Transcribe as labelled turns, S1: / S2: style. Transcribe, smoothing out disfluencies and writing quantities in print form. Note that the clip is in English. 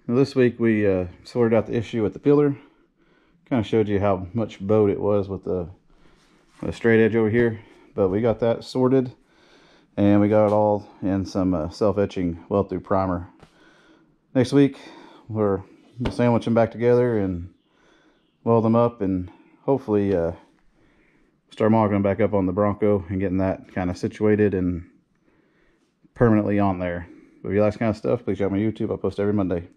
S1: Now this week we sorted out the issue with the pillar. Kind of showed you how much bowed it was with the straight edge over here. But we got that sorted, and we got it all in some self-etching weld-through primer. Next week we'll sandwich them back together and weld them up, and hopefully start mogging them back up on the Bronco and getting that kind of situated and permanently on there. But if you like this kind of stuff, please check out my YouTube. I post every Monday.